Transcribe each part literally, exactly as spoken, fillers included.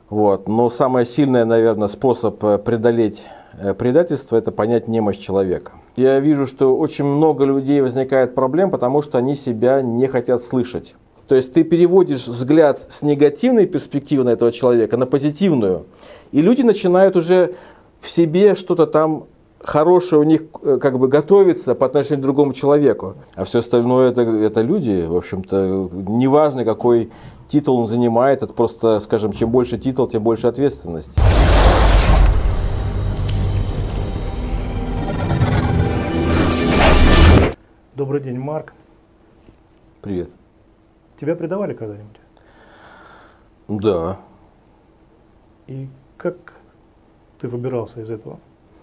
Вот. Но самый сильный, наверное, способ преодолеть предательство – это понять немощь человека. Я вижу, что очень много людей возникает проблем, потому что они себя не хотят слышать. То есть ты переводишь взгляд с негативной перспективы на этого человека на позитивную, и люди начинают уже в себе что-то там хорошее у них как бы готовится по отношению к другому человеку. А все остальное это, это люди, в общем-то, неважно, какой титул он занимает, это просто, скажем, чем больше титул, тем больше ответственность. Добрый день, Марк. Привет. Тебя предавали когда-нибудь? Да. И как ты выбирался из этого?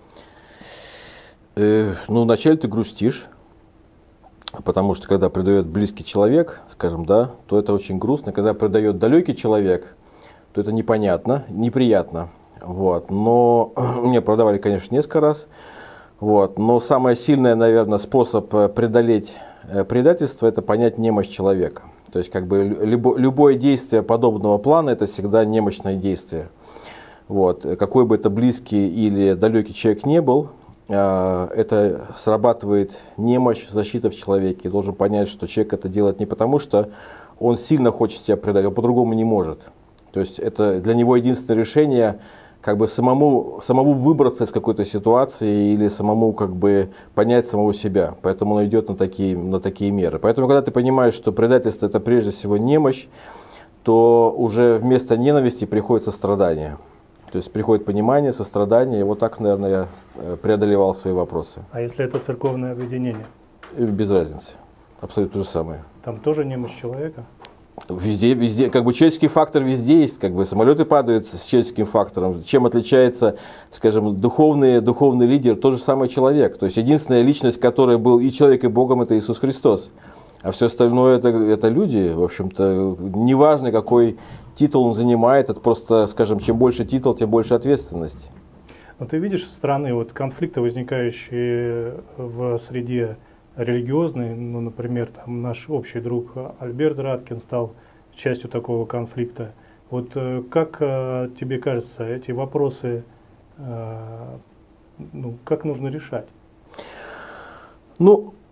Э, ну, вначале ты грустишь, потому что когда предает близкий человек, скажем, да, то это очень грустно. Когда предает далекий человек, то это непонятно, неприятно. Вот. Но меня продавали, конечно, несколько раз. Вот. Но самый сильный, наверное, способ преодолеть предательство – это понять немощь человека. То есть, как бы, любо, любое действие подобного плана – это всегда немощное действие. Вот. Какой бы это близкий или далекий человек не был, это срабатывает немощь, защита в человеке. И должен понять, что человек это делает не потому, что он сильно хочет тебя предать, а по-другому не может. То есть, это для него единственное решение – как бы самому, самому выбраться из какой-то ситуации или самому как бы понять самого себя. Поэтому он идет на такие, на такие меры. Поэтому, когда ты понимаешь, что предательство – это прежде всего немощь, то уже вместо ненависти приходит сострадание. То есть приходит понимание, сострадание. И вот так, наверное, я преодолевал свои вопросы. А если это церковное объединение? Без разницы. Абсолютно то же самое. Там тоже немощь человека? Везде, везде, как бы человеческий фактор везде есть, как бы самолеты падают с человеческим фактором. Чем отличается, скажем, духовный, духовный лидер, тот же самый человек. То есть единственная личность, которая был и человек, и Богом, это Иисус Христос. А все остальное это, это люди, в общем-то, неважно, какой титул он занимает, это просто, скажем, чем больше титул, тем больше ответственность. Но ты видишь со стороны вот конфликты, возникающие в среде религиозный, ну, например, там наш общий друг Альберт Радкин стал частью такого конфликта. Вот как тебе кажется, эти вопросы, ну, как нужно решать? Ну,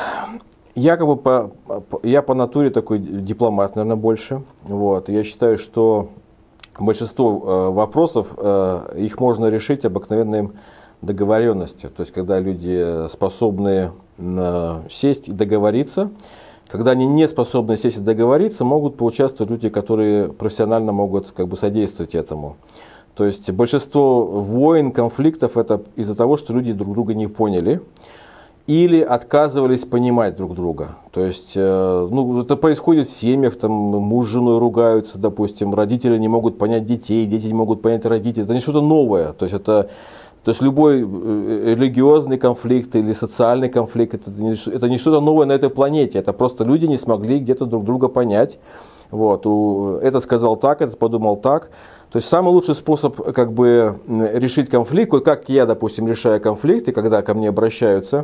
я как бы по, я по натуре такой дипломат, наверное, больше. Вот. Я считаю, что большинство вопросов, их можно решить обыкновенным договоренностью. То есть, когда люди способны сесть и договориться. Когда они не способны сесть и договориться, могут поучаствовать люди, которые профессионально могут как бы содействовать этому. То есть большинство войн, конфликтов это из-за того, что люди друг друга не поняли или отказывались понимать друг друга. То есть ну, это происходит в семьях, там муж с женой ругаются, допустим, родители не могут понять детей, дети не могут понять родителей. Это не что-то новое. То есть это То есть любой религиозный конфликт или социальный конфликт, это не, это не что-то новое на этой планете. Это просто люди не смогли где-то друг друга понять. Вот. Этот сказал так, этот подумал так. То есть самый лучший способ как бы решить конфликт, вот как я, допустим, решаю конфликты, когда ко мне обращаются,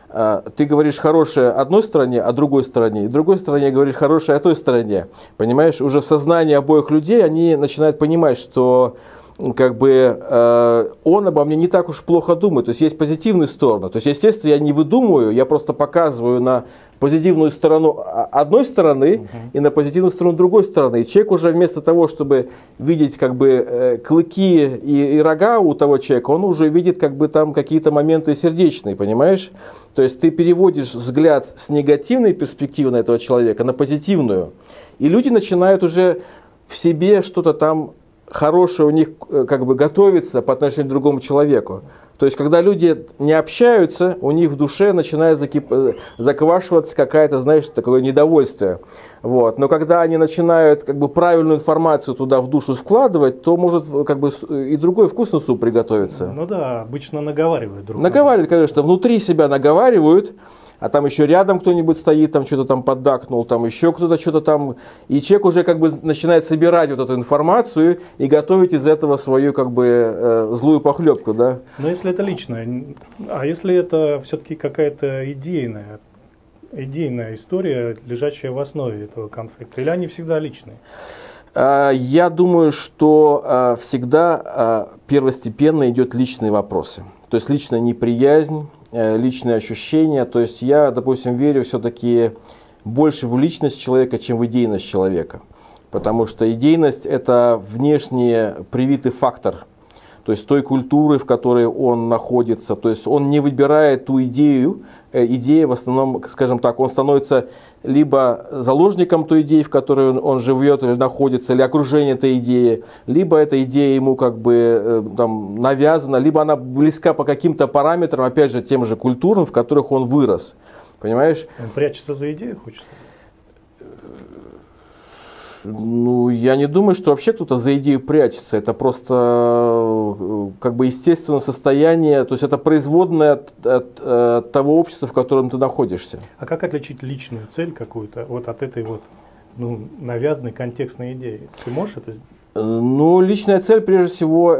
ты говоришь хорошее одной стороне, а другой стороне, и другой стороне говоришь хорошее о той стороне. Понимаешь, уже в сознании обоих людей они начинают понимать, что как бы э, он обо мне не так уж плохо думает. То есть есть позитивные стороны. То есть, естественно, я не выдумываю, я просто показываю на позитивную сторону одной стороны uh-huh. и на позитивную сторону другой стороны. И человек уже вместо того, чтобы видеть как бы э, клыки и, и рога у того человека, он уже видит как бы там какие-то моменты сердечные, понимаешь? То есть ты переводишь взгляд с негативной перспективы на этого человека на позитивную. И люди начинают уже в себе что-то там хорошее у них как бы готовится по отношению к другому человеку. То есть, когда люди не общаются, у них в душе начинает закип... заквашиваться какая-то, знаешь, такое недовольствие. Вот. Но когда они начинают как бы правильную информацию туда в душу вкладывать, то может как бы и другой вкусный суп приготовиться. Ну да, обычно наговаривают друг Наговаривают, конечно, внутри себя наговаривают, а там еще рядом кто-нибудь стоит, там что-то там поддакнул, там еще кто-то что-то там. И человек уже как бы начинает собирать вот эту информацию и готовить из этого свою как бы э, злую похлебку, да. Но если это личное, а если это все-таки какая-то идейная, идейная история, лежащая в основе этого конфликта, или они всегда личные? Я думаю, что всегда первостепенно идет личные вопросы. То есть личная неприязнь, личные ощущения. То есть я, допустим, верю все-таки больше в личность человека, чем в идейность человека. Потому что идейность – это внешне привитый фактор. То есть той культуры, в которой он находится. То есть он не выбирает ту идею. Идея в основном, скажем так, он становится либо заложником той идеи, в которой он живет или находится, или окружение этой идеи, либо эта идея ему как бы там навязана, либо она близка по каким-то параметрам, опять же, тем же культурам, в которых он вырос. Понимаешь? Он прячется за идею, хочется. Ну, я не думаю, что вообще кто-то за идею прячется. Это просто как бы естественное состояние, то есть это производное от, от, от того общества, в котором ты находишься. А как отличить личную цель какую-то вот от этой вот ну, навязанной контекстной идеи? Ты можешь это сделать? Ну, личная цель, прежде всего,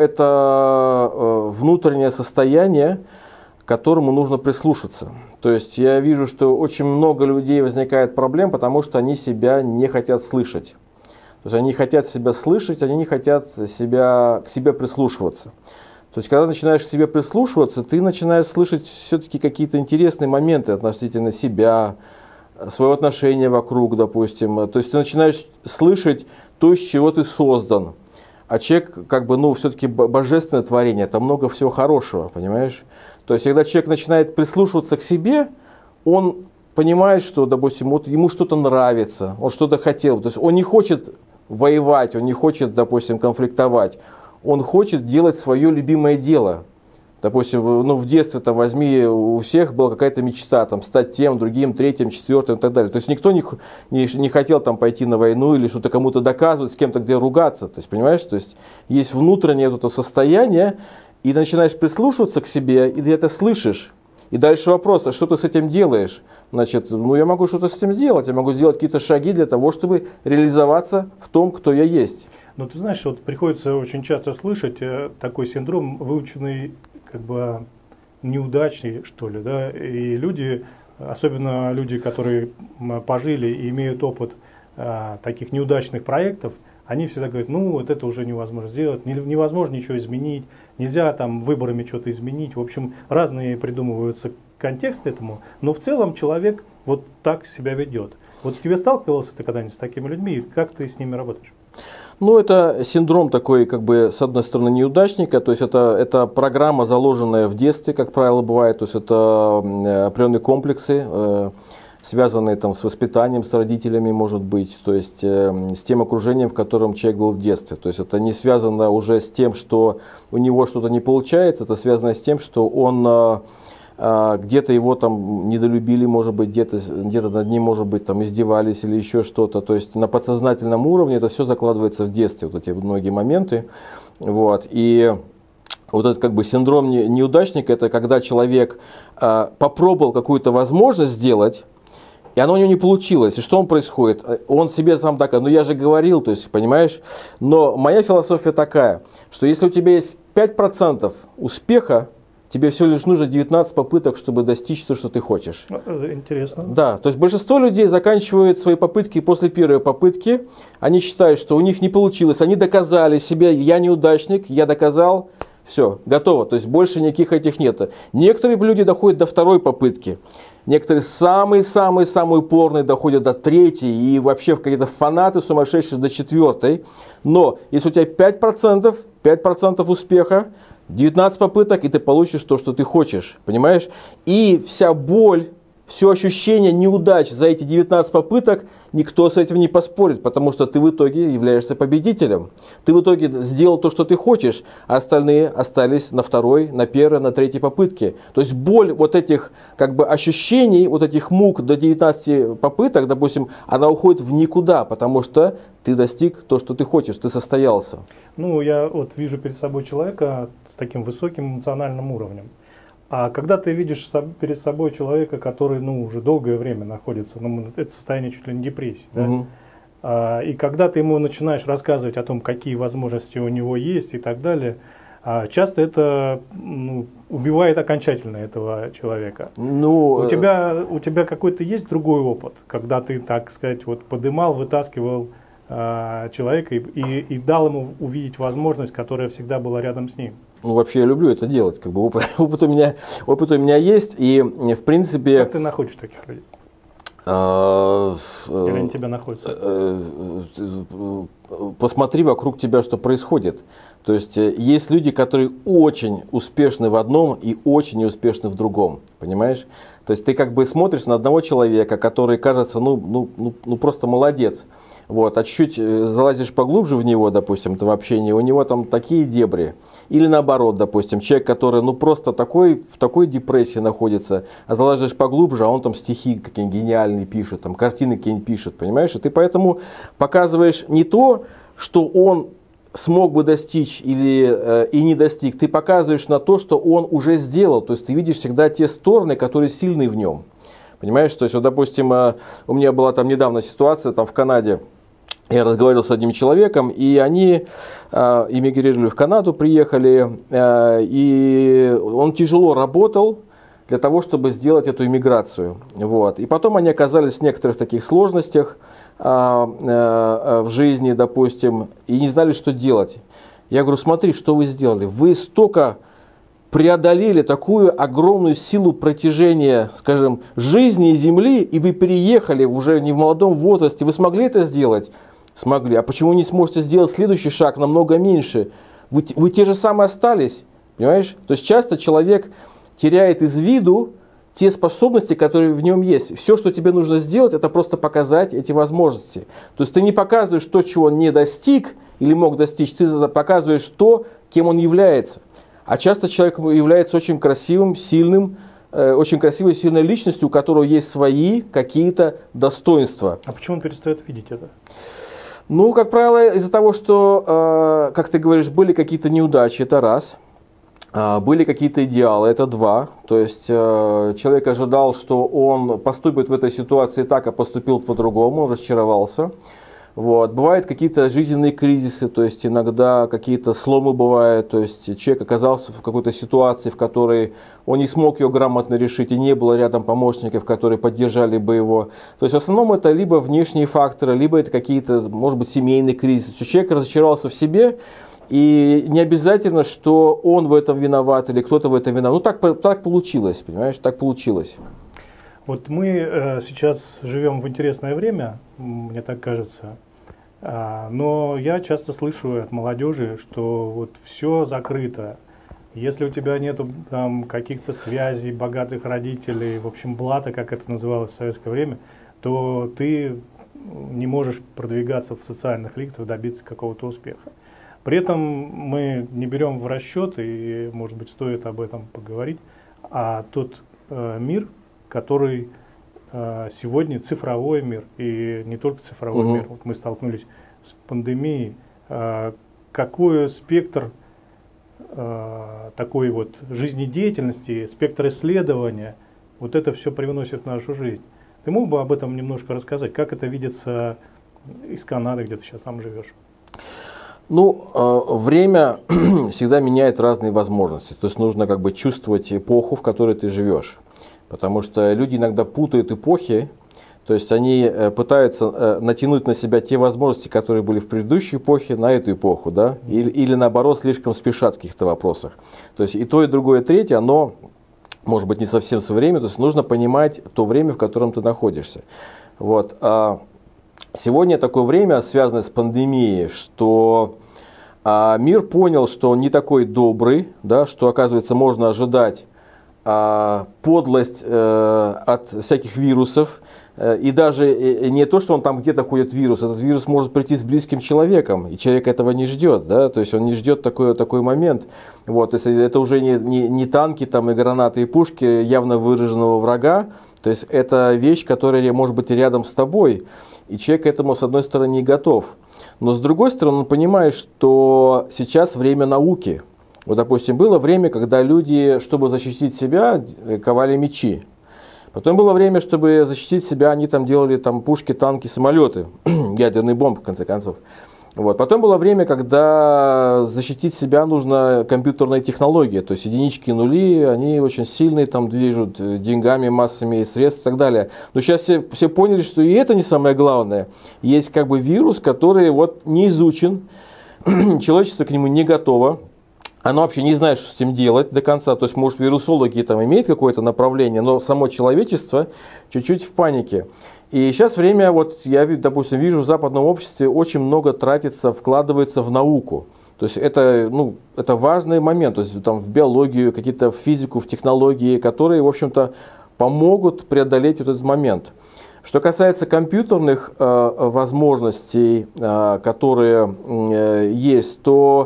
это внутреннее состояние, к которому нужно прислушаться. То есть я вижу, что очень много людей возникает проблем, потому что они себя не хотят слышать. То есть они хотят себя слышать, они не хотят себя, к себе прислушиваться. То есть когда начинаешь к себе прислушиваться, ты начинаешь слышать все-таки какие-то интересные моменты относительно себя, свое отношение вокруг, допустим. То есть ты начинаешь слышать то, из чего ты создан. А человек, как бы, ну, все-таки божественное творение, там много всего хорошего, понимаешь? То есть когда человек начинает прислушиваться к себе, он понимает, что, допустим, вот ему что-то нравится, он что-то хотел. То есть он не хочет воевать, он не хочет, допустим, конфликтовать. Он хочет делать свое любимое дело. Допустим, ну, в детстве там, возьми, у всех была какая-то мечта, там, стать тем, другим, третьим, четвертым и так далее. То есть никто не, не, не хотел там, пойти на войну или что-то кому-то доказывать, с кем-то где ругаться. То есть, понимаешь, то есть есть внутреннее это состояние, и начинаешь прислушиваться к себе, и ты это слышишь. И дальше вопрос, а что ты с этим делаешь? Значит, ну я могу что-то с этим сделать, я могу сделать какие-то шаги для того, чтобы реализоваться в том, кто я есть. Ну ты знаешь, вот приходится очень часто слышать э, такой синдром выученный, как бы неудачный, что ли, да, и люди, особенно люди, которые пожили и имеют опыт э, таких неудачных проектов, они всегда говорят, ну вот это уже невозможно сделать, невозможно ничего изменить, нельзя там выборами что-то изменить. В общем, разные придумываются контексты этому, но в целом человек вот так себя ведет. Вот тебе сталкивался ты когда-нибудь с такими людьми, как ты с ними работаешь? Ну, это синдром такой, как бы, с одной стороны, неудачника, то есть это, это программа, заложенная в детстве, как правило, бывает, то есть это определенные комплексы, э, связанные там с воспитанием, с родителями, может быть, то есть э, с тем окружением, в котором человек был в детстве. То есть это не связано уже с тем, что у него что-то не получается, это связано с тем, что он э, э, где-то его там недолюбили, может быть, где-то где-то над ним, может быть, там издевались или еще что-то. То есть на подсознательном уровне это все закладывается в детстве, вот эти многие моменты. Вот. И вот этот как бы синдром неудачника, это когда человек э, попробовал какую-то возможность сделать, и оно у него не получилось. И что он происходит? Он себе сам так, ну я же говорил, то есть, понимаешь? Но моя философия такая, что если у тебя есть пять процентов успеха, тебе всего лишь нужно девятнадцать попыток, чтобы достичь то, что ты хочешь. Интересно. Да, то есть большинство людей заканчивают свои попытки после первой попытки. Они считают, что у них не получилось. Они доказали себе, я неудачник, я доказал. Все, готово. То есть больше никаких этих нет. Некоторые люди доходят до второй попытки. Некоторые самые-самые-самые упорные доходят до третьей. И вообще какие-то фанаты сумасшедшие до четвертой. Но если у тебя пять процентов, пять процентов успеха, девятнадцать попыток, и ты получишь то, что ты хочешь. Понимаешь? И вся боль, все ощущение неудач за эти девятнадцать попыток, никто с этим не поспорит, потому что ты в итоге являешься победителем. Ты в итоге сделал то, что ты хочешь, а остальные остались на второй, на первой, на третьей попытке. То есть боль вот этих как бы ощущений, вот этих мук до девятнадцати попыток, допустим, она уходит в никуда, потому что ты достиг то, что ты хочешь, ты состоялся. Ну, я вот вижу перед собой человека с таким высоким эмоциональным уровнем. А когда ты видишь перед собой человека, который ну, уже долгое время находится, ну, это состояние чуть ли не депрессии, да? Угу. а, и когда ты ему начинаешь рассказывать о том, какие возможности у него есть и так далее, а, часто это ну, убивает окончательно этого человека. Ну, у тебя, у тебя какой-то есть другой опыт, когда ты, так сказать, вот подымал, вытаскивал э, человека и, и, и дал ему увидеть возможность, которая всегда была рядом с ним. Ну, вообще я люблю это делать. Как бы опыт, опыт, у меня, опыт у меня есть, и в принципе... Как ты находишь таких людей? Или они тебя находятся? Посмотри вокруг тебя, что происходит. То есть есть люди, которые очень успешны в одном и очень неуспешны в другом. Понимаешь? То есть ты как бы смотришь на одного человека, который кажется, ну, ну, ну, ну просто молодец. Вот, а чуть-чуть залазишь поглубже в него, допустим, в общении, у него там такие дебри. Или наоборот, допустим, человек, который ну просто такой, в такой депрессии находится, а залазишь поглубже, а он там стихи какие-нибудь гениальные пишет, там картины какие-нибудь пишет, понимаешь? И ты поэтому показываешь не то, что он смог бы достичь или э, и не достиг, ты показываешь на то, что он уже сделал. То есть ты видишь всегда те стороны, которые сильны в нем. Понимаешь? То есть, вот, допустим, э, у меня была там недавно ситуация там в Канаде. Я разговаривал с одним человеком, и они э, эмигрировали в Канаду, приехали, э, и он тяжело работал для того, чтобы сделать эту эмиграцию. Вот. И потом они оказались в некоторых таких сложностях э, э, в жизни, допустим, и не знали, что делать. Я говорю, смотри, что вы сделали. Вы столько преодолели такую огромную силу протяжения, скажем, жизни и земли, и вы переехали уже не в молодом возрасте. Вы смогли это сделать? Смогли. А почему не сможете сделать следующий шаг намного меньше? Вы, вы те же самые остались. Понимаешь? То есть часто человек теряет из виду те способности, которые в нем есть. Все, что тебе нужно сделать, это просто показать эти возможности. То есть ты не показываешь то, чего он не достиг или мог достичь, ты показываешь то, кем он является. А часто человек является очень красивым, сильным, э, очень красивой, сильной личностью, у которого есть свои какие-то достоинства. А почему он перестает видеть это? Ну, как правило, из-за того, что, э, как ты говоришь, были какие-то неудачи, это раз. Э, были какие-то идеалы, это два. То есть э, человек ожидал, что он поступит в этой ситуации так, а поступил по-другому, он разочаровался. Вот. Бывают какие-то жизненные кризисы, то есть иногда какие-то сломы бывают, то есть человек оказался в какой-то ситуации, в которой он не смог ее грамотно решить, и не было рядом помощников, которые поддержали бы его. То есть в основном это либо внешние факторы, либо это какие-то, может быть, семейные кризисы. Человек разочаровался в себе, и не обязательно, что он в этом виноват или кто-то в этом виноват. Ну так, так получилось, понимаешь, так получилось. Вот мы э, сейчас живем в интересное время, мне так кажется, а, но я часто слышу от молодежи, что вот все закрыто. Если у тебя нет там каких-то связей, богатых родителей, в общем, блата, как это называлось в советское время, то ты не можешь продвигаться в социальных лифтах, добиться какого-то успеха. При этом мы не берем в расчет, и, может быть, стоит об этом поговорить, а тот э, мир, который э, сегодня цифровой мир, и не только цифровой угу. мир. Вот мы столкнулись с пандемией. Э, какой спектр э, такой вот жизнедеятельности, спектр исследования, вот это все привносит в нашу жизнь. Ты мог бы об этом немножко рассказать? Как это видится из Канады, где ты сейчас там живешь? Ну, э, время всегда меняет разные возможности. То есть нужно как бы чувствовать эпоху, в которой ты живешь. Потому что люди иногда путают эпохи, то есть они пытаются натянуть на себя те возможности, которые были в предыдущей эпохе, на эту эпоху, да? или, или наоборот слишком спешат в каких-то вопросах. То есть и то, и другое, и третье, оно может быть не совсем современное, то есть нужно понимать то время, в котором ты находишься. Вот. А сегодня такое время, связанное с пандемией, что а, мир понял, что он не такой добрый, да? Что, оказывается, можно ожидать подлость э, от всяких вирусов, э, и даже э, не то, что он там где-то ходит вирус, этот вирус может прийти с близким человеком, и человек этого не ждет, да, то есть он не ждет такой, такой момент, вот, то есть это уже не, не, не танки там, и гранаты, и пушки явно выраженного врага, то есть это вещь, которая может быть рядом с тобой, и человек к этому с одной стороны не готов, но с другой стороны он понимает, что сейчас время науки. Вот, допустим, было время, когда люди, чтобы защитить себя, ковали мечи. Потом было время, чтобы защитить себя, они там делали там, пушки, танки, самолеты, ядерные бомбы, в конце концов. Вот. Потом было время, когда защитить себя нужно компьютерной технологией, то есть единички и нули, они очень сильные, там движут деньгами, массами средств и так далее. Но сейчас все, все поняли, что и это не самое главное. Есть как бы вирус, который вот не изучен, человечество к нему не готово. Оно вообще не знает, что с этим делать до конца. То есть, может, вирусологи там имеют какое-то направление, но само человечество чуть-чуть в панике. И сейчас время, вот я, допустим, вижу в западном обществе очень много тратится, вкладывается в науку. То есть это, ну, это важный момент, то есть там в биологию, какие-то в физику, в технологии, которые, в общем-то, помогут преодолеть вот этот момент. Что касается компьютерных э, возможностей, э, которые э, есть, то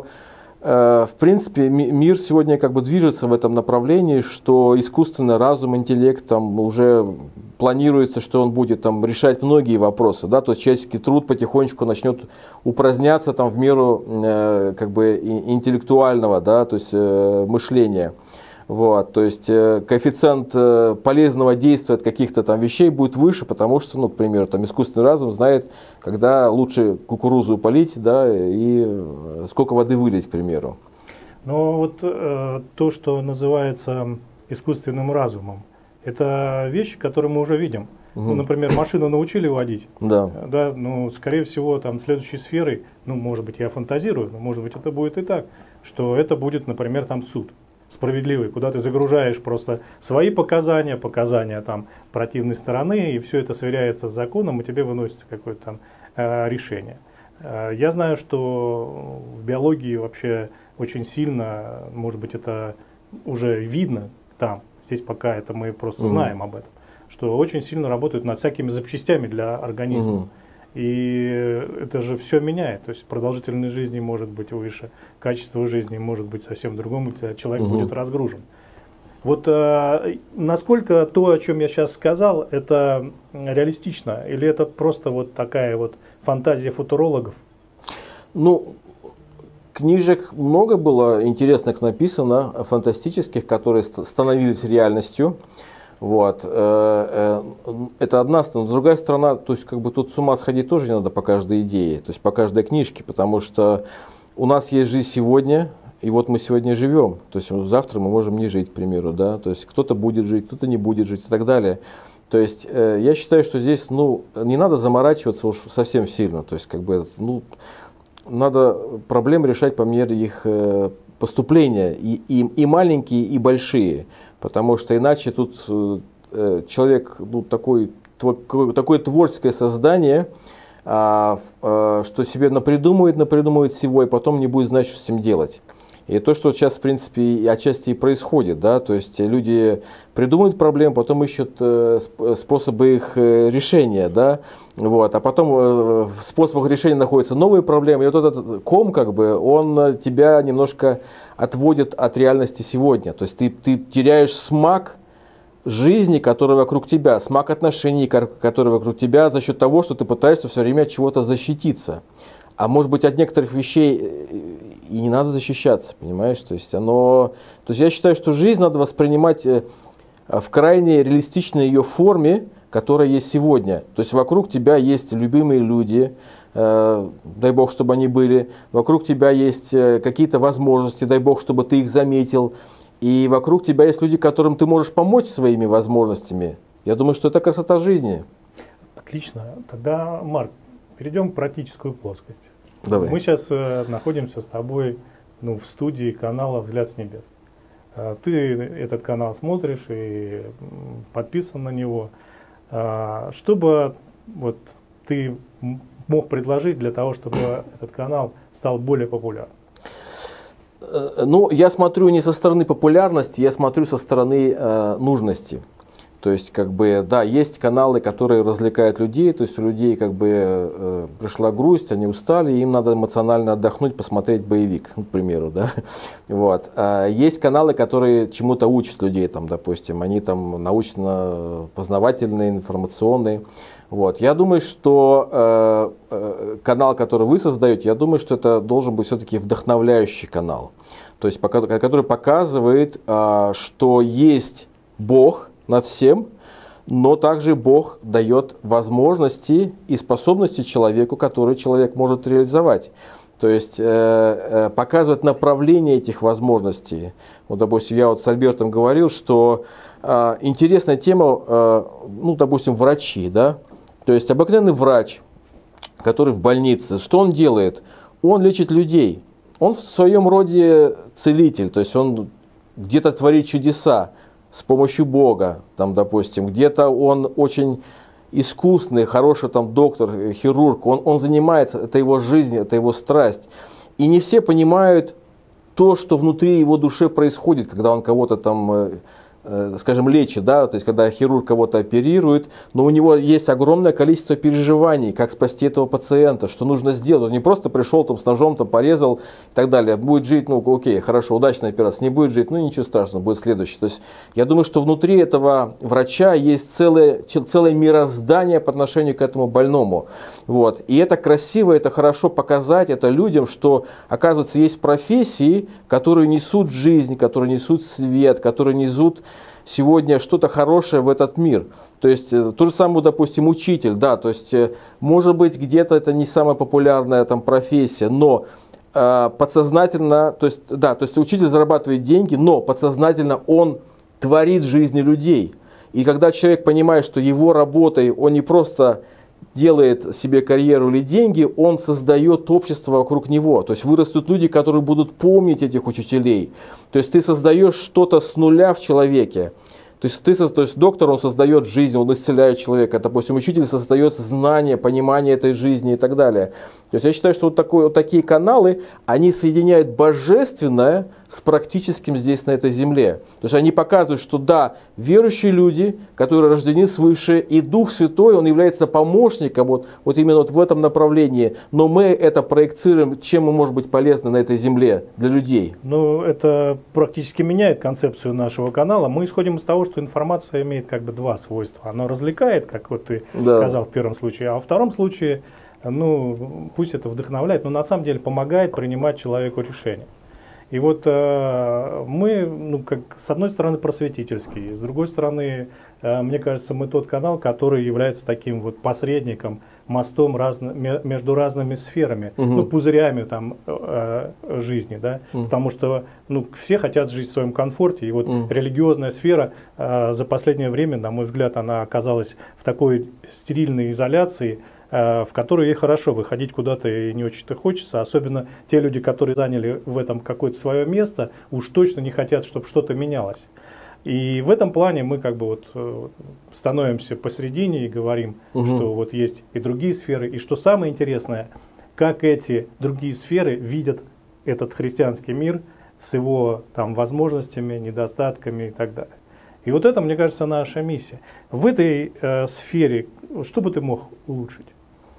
в принципе, мир сегодня как бы движется в этом направлении, что искусственный разум, интеллект там уже планируется, что он будет там решать многие вопросы, да, то есть человеческий труд потихонечку начнет упраздняться там в меру э, как бы интеллектуального, да, то есть э, мышления. Вот, то есть э, коэффициент э, полезного действия от каких-то там вещей будет выше, потому что, ну, к примеру, там искусственный разум знает, когда лучше кукурузу полить, да, и э, сколько воды вылить, к примеру. Но вот э, то, что называется искусственным разумом, это вещи, которые мы уже видим. Угу. Ну, например, машину научили водить. Да. Да, ну, скорее всего, там следующей сферой, ну, может быть, я фантазирую, но может быть это будет и так, что это будет, например, там суд справедливый, куда ты загружаешь просто свои показания, показания там противной стороны, и все это сверяется с законом, и тебе выносится какое-то там э, решение. Э, я знаю, что в биологии вообще очень сильно, может быть, это уже видно там, здесь пока это мы просто mm-hmm. знаем об этом, что очень сильно работают над всякими запчастями для организма. Mm-hmm. И это же все меняет, то есть продолжительность жизни может быть выше, качество жизни может быть совсем другим, человек угу. будет разгружен. Вот э, насколько то, о чем я сейчас сказал, это реалистично, или это просто вот такая вот фантазия футурологов? Ну, книжек много было интересных написано, фантастических, которые становились реальностью. Вот. Это одна сторона. Другая сторона, то есть как бы тут с ума сходить тоже не надо по каждой идее, то есть по каждой книжке, потому что у нас есть жизнь сегодня, и вот мы сегодня живем. То есть завтра мы можем не жить, к примеру, да, то есть кто-то будет жить, кто-то не будет жить и так далее. То есть я считаю, что здесь, ну, не надо заморачиваться уж совсем сильно, то есть как бы, ну, надо проблемы решать по мере их поступления, и, и, и маленькие, и большие. Потому что иначе тут э, человек, ну, такой, твор, такое творческое создание, а, а, что себе напридумывает, напридумывает всего, и потом не будет знать, что с этим делать. И то, что сейчас, в принципе, и отчасти и происходит, да, то есть люди придумывают проблемы, потом ищут э, способы их э, решения, да, вот, а потом э, в способах решения находятся новые проблемы, и вот этот ком, как бы, он тебя немножко отводит от реальности сегодня, то есть ты, ты теряешь смак жизни, которая вокруг тебя, смак отношений, которые вокруг тебя, за счет того, что ты пытаешься все время от чего-то защититься. А может быть, от некоторых вещей и не надо защищаться, понимаешь? То есть, оно, то есть я считаю, что жизнь надо воспринимать в крайне реалистичной ее форме, которая есть сегодня. То есть вокруг тебя есть любимые люди, э, дай бог, чтобы они были. Вокруг тебя есть какие-то возможности, дай бог, чтобы ты их заметил. И вокруг тебя есть люди, которым ты можешь помочь своими возможностями. Я думаю, что это красота жизни. Отлично. Тогда, Марк, перейдем к практическую плоскость. Давай. Мы сейчас э, находимся с тобой, ну, в студии канала «Взгляд с небес». Э, ты этот канал смотришь и подписан на него. Э, что бы вот, ты мог предложить для того, чтобы этот канал стал более популярным? Ну, я смотрю не со стороны популярности, я смотрю со стороны э, нужности. То есть, как бы, да, есть каналы, которые развлекают людей, то есть у людей, как бы, э, пришла грусть, они устали, им надо эмоционально отдохнуть, посмотреть боевик, к примеру, да. Вот. А есть каналы, которые чему-то учат людей, там, допустим, они там научно-познавательные, информационные. Вот. Я думаю, что э, э, канал, который вы создаете, я думаю, что это должен быть все-таки вдохновляющий канал. То есть, пока, который показывает, э, что есть Бог над всем, но также Бог дает возможности и способности человеку, которые человек может реализовать. То есть э, э, показывать направление этих возможностей. Вот, допустим, я вот с Альбертом говорил, что э, интересная тема, э, ну, допустим, врачи, да, то есть обыкновенный врач, который в больнице, что он делает? Он лечит людей. Он в своем роде целитель, то есть он где-то творит чудеса с помощью Бога, там, допустим, где-то он очень искусный, хороший там доктор, хирург, он, он занимается, это его жизнь, это его страсть. И не все понимают то, что внутри его душе происходит, когда он кого-то там, скажем, лечит, да, то есть когда хирург кого-то оперирует, но у него есть огромное количество переживаний, как спасти этого пациента, что нужно сделать. Он не просто пришел там с ножом, там порезал и так далее. Будет жить, ну окей, хорошо, удачная операция, не будет жить, ну ничего страшного, будет следующий. То есть я думаю, что внутри этого врача есть целое, целое мироздание по отношению к этому больному. Вот. И это красиво, это хорошо показать это людям, что, оказывается, есть профессии, которые несут жизнь, которые несут свет, которые несут сегодня что-то хорошее в этот мир. То есть, то же самое, допустим, учитель, да, то есть, может быть, где-то это не самая популярная там профессия, но э, подсознательно, то есть, да, то есть учитель зарабатывает деньги, но подсознательно он творит жизни людей. И когда человек понимает, что его работой он не просто делает себе карьеру или деньги, он создает общество вокруг него. То есть вырастут люди, которые будут помнить этих учителей. То есть ты создаешь что-то с нуля в человеке. То есть, ты, то есть доктор, он создает жизнь, он исцеляет человека. Допустим, учитель создает знания, понимание этой жизни и так далее. То есть я считаю, что вот, такой, вот такие каналы, они соединяют божественное с практическим здесь, на этой земле. То есть они показывают, что да, верующие люди, которые рождены свыше, и Дух Святой, он является помощником вот, вот именно вот в этом направлении. Но мы это проецируем, чем мы можем быть полезны на этой земле для людей. Ну, это практически меняет концепцию нашего канала. Мы исходим из того, что информация имеет как бы два свойства. Она развлекает, как вот ты да. сказал в первом случае, а во втором случае, ну, пусть это вдохновляет, но на самом деле помогает принимать человеку решения. И вот э, мы, ну, как, с одной стороны, просветительские, с другой стороны, э, мне кажется, мы тот канал, который является таким вот посредником, мостом разно, между разными сферами, угу. ну, пузырями там, э, жизни, да, угу. потому что ну, все хотят жить в своем комфорте, и вот угу. религиозная сфера э, за последнее время, на мой взгляд, она оказалась в такой стерильной изоляции, в которой ей хорошо выходить куда-то и не очень-то хочется. Особенно те люди, которые заняли в этом какое-то свое место, уж точно не хотят, чтобы что-то менялось. И в этом плане мы как бы вот становимся посередине и говорим, угу. что вот есть и другие сферы. И что самое интересное, как эти другие сферы видят этот христианский мир с его там возможностями, недостатками и так далее. И вот это, мне кажется, наша миссия. В этой э, сфере что бы ты мог улучшить?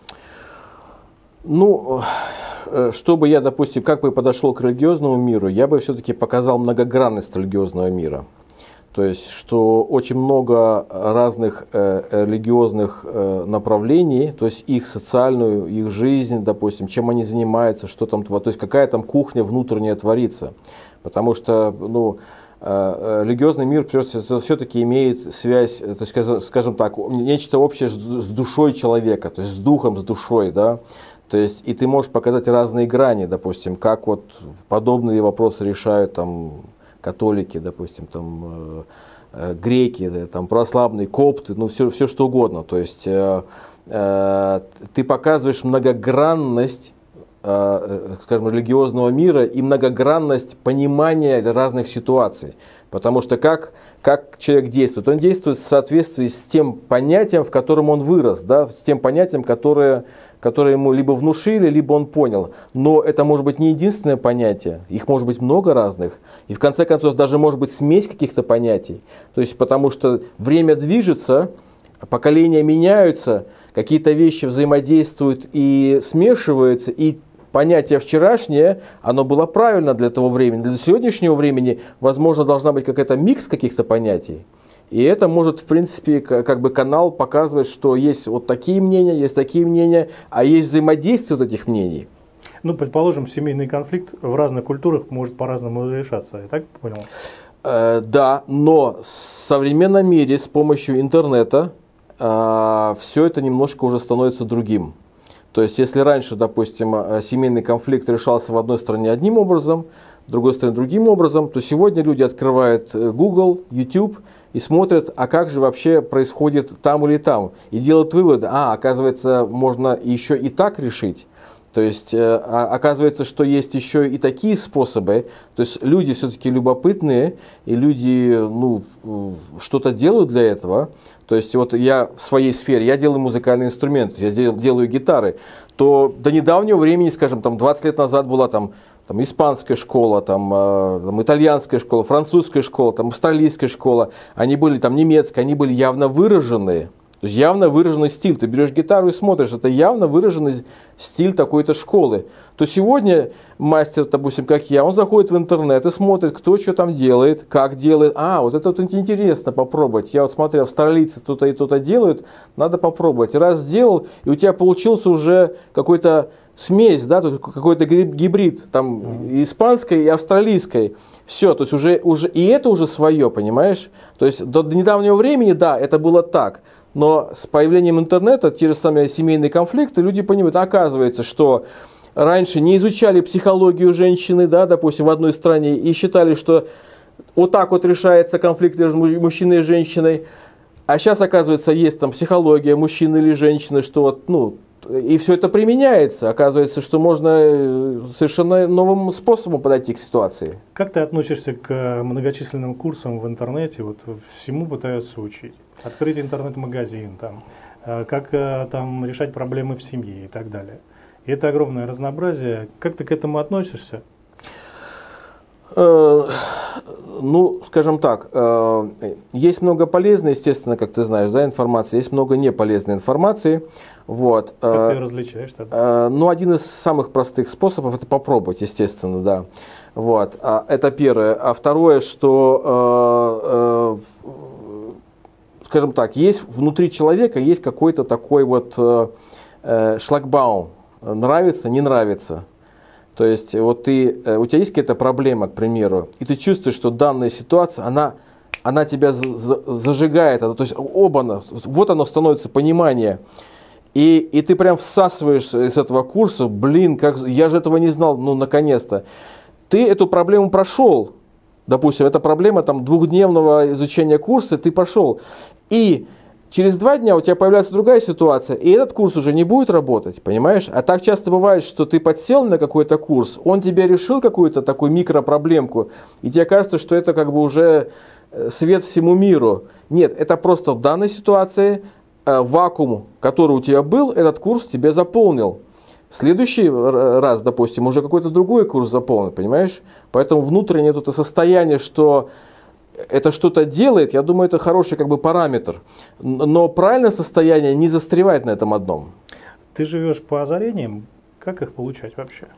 Ну, чтобы я, допустим, как бы подошел к религиозному миру, я бы все-таки показал многогранность религиозного мира. То есть, что очень много разных э, религиозных э, направлений, то есть их социальную, их жизнь, допустим, чем они занимаются, что там, то есть какая там кухня внутренняя творится. Потому что, ну, религиозный мир все-таки имеет связь, то есть, скажем так, нечто общее с душой человека, то есть с духом, с душой, да. То есть и ты можешь показать разные грани, допустим, как вот подобные вопросы решают там католики, допустим, там э, греки, да, там православные, копты, ну все, все что угодно. То есть э, э, ты показываешь многогранность, скажем, религиозного мира и многогранность понимания разных ситуаций. Потому что как, как человек действует? Он действует в соответствии с тем понятием, в котором он вырос, да, с тем понятием, которое, которое ему либо внушили, либо он понял. Но это может быть не единственное понятие, их может быть много разных. И в конце концов даже может быть смесь каких-то понятий. То есть потому что время движется, поколения меняются, какие-то вещи взаимодействуют и смешиваются, и понятие вчерашнее, оно было правильно для того времени. Для сегодняшнего времени, возможно, должна быть какая-то микс каких-то понятий. И это может, в принципе, как бы канал показывать, что есть вот такие мнения, есть такие мнения, а есть взаимодействие вот этих мнений. Ну, предположим, семейный конфликт в разных культурах может по-разному решаться. Я так понял? Э, да, но в современном мире с помощью интернета э, все это немножко уже становится другим. То есть, если раньше, допустим, семейный конфликт решался в одной стране одним образом, в другой стране другим образом, то сегодня люди открывают Google, YouTube и смотрят, а как же вообще происходит там или там. И делают выводы, а, оказывается, можно еще и так решить. То есть, оказывается, что есть еще и такие способы. То есть, люди все-таки любопытные, и люди ну, что-то делают для этого. То есть, вот я в своей сфере, я делаю музыкальные инструменты, я делаю гитары. То до недавнего времени, скажем, там двадцать лет назад была там, там испанская школа, там, там итальянская школа, французская школа, там австралийская школа. Они были там немецкая, они были явно выраженные. То есть явно выраженный стиль. Ты берешь гитару и смотришь, это явно выраженный стиль такой-то школы. То сегодня мастер, допустим, как я, он заходит в интернет и смотрит, кто что там делает, как делает. А, вот это вот интересно попробовать. Я вот смотрю, австралийцы кто-то и кто-то делают, надо попробовать. Раз сделал, и у тебя получился уже какой-то смесь, да, какой-то гибрид, там, mm. испанской и австралийской. Все, то есть уже, уже, и это уже свое, понимаешь? То есть до, до недавнего времени, да, это было так. Но с появлением интернета, те же самые семейные конфликты, люди понимают, оказывается, что раньше не изучали психологию женщины, да, допустим, в одной стране, и считали, что вот так вот решается конфликт между мужчиной и женщиной. А сейчас, оказывается, есть там психология мужчины или женщины, что вот, ну, и все это применяется. Оказывается, что можно совершенно новым способом подойти к ситуации. Как ты относишься к многочисленным курсам в интернете? Вот всему пытаются учить. Открыть интернет-магазин, там, как там решать проблемы в семье и так далее. И это огромное разнообразие. Как ты к этому относишься? Ну, скажем так, есть много полезной, естественно, как ты знаешь, да, информации, есть много неполезной информации. Вот. Как ты ее различаешь тогда? Ну, один из самых простых способов – это попробовать, естественно, да. Вот. Это первое. А второе, что, скажем так, есть внутри человека есть какой-то такой вот шлагбаум. Нравится, не нравится. То есть вот ты, у тебя есть какая-то проблема, к примеру, и ты чувствуешь, что данная ситуация, она, она тебя зажигает, то есть оба, вот оно становится понимание. И, и ты прям всасываешь из этого курса, блин, как, я же этого не знал, ну наконец-то. Ты эту проблему прошел, допустим, это проблема там, двухдневного изучения курса, ты прошел. И через два дня у тебя появляется другая ситуация, и этот курс уже не будет работать, понимаешь? А так часто бывает, что ты подсел на какой-то курс, он тебе решил какую-то такую микропроблемку, и тебе кажется, что это как бы уже свет всему миру. Нет, это просто в данной ситуации э, вакуум, который у тебя был, этот курс тебе заполнил. В следующий раз, допустим, уже какой-то другой курс заполнит, понимаешь? Поэтому внутреннее это состояние, что это что-то делает, я думаю, это хороший как бы параметр. Но правильное состояние не застревает на этом одном. Ты живешь по озарениям, как их получать вообще?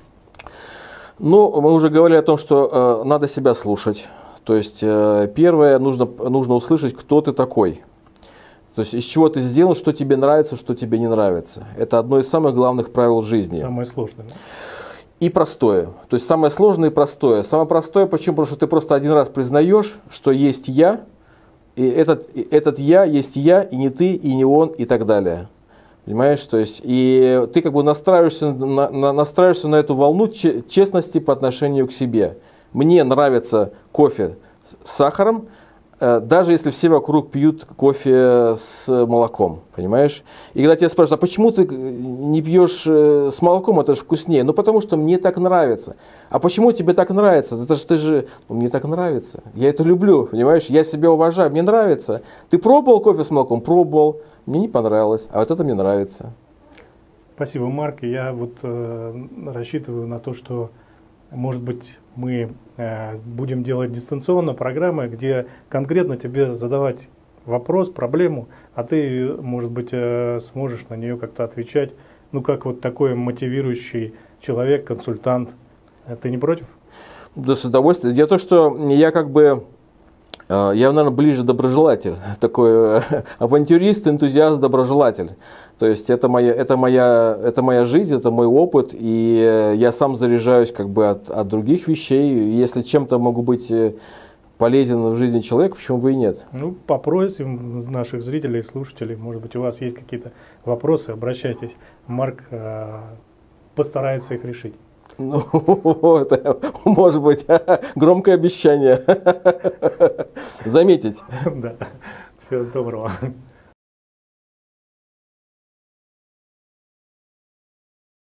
Ну, мы уже говорили о том, что э, надо себя слушать. То есть, э, первое, нужно, нужно услышать, кто ты такой. То есть, из чего ты сделан, что тебе нравится, что тебе не нравится. Это одно из самых главных правил жизни. Самое сложное. И простое. То есть самое сложное и простое. Самое простое, почему? Потому что ты просто один раз признаешь, что есть я, и этот, и этот я есть я, и не ты, и не он, и так далее. Понимаешь? То есть, и ты как бы настраиваешься на, на, настраиваешься на эту волну честности по отношению к себе. Мне нравится кофе с сахаром, даже если все вокруг пьют кофе с молоком, понимаешь? И когда тебя спрашивают, а почему ты не пьешь с молоком, это же вкуснее? Ну, потому что мне так нравится. А почему тебе так нравится? Это же ты же, ну, мне так нравится. Я это люблю, понимаешь? Я себя уважаю, мне нравится. Ты пробовал кофе с молоком? Пробовал. Мне не понравилось, а вот это мне нравится. Спасибо, Марк. Я вот э, рассчитываю на то, что, может быть, мы э, будем делать дистанционно программы, где конкретно тебе задавать вопрос, проблему, а ты, может быть, э, сможешь на нее как-то отвечать. Ну, как вот такой мотивирующий человек, консультант. Ты не против? Да, с удовольствием. Дело в том, что я как бы, э, я, наверное, ближе доброжелатель. Такой э, авантюрист, энтузиаст, доброжелатель. То есть это моя, это, моя, это моя жизнь, это мой опыт, и я сам заряжаюсь как бы от, от других вещей. Если чем-то могу быть полезен в жизни человека, почему бы и нет? Ну, попросим наших зрителей, слушателей, может быть, у вас есть какие-то вопросы, обращайтесь. Марк э, постарается их решить. Ну, это, может быть, громкое обещание. Заметить. Да. Всего доброго.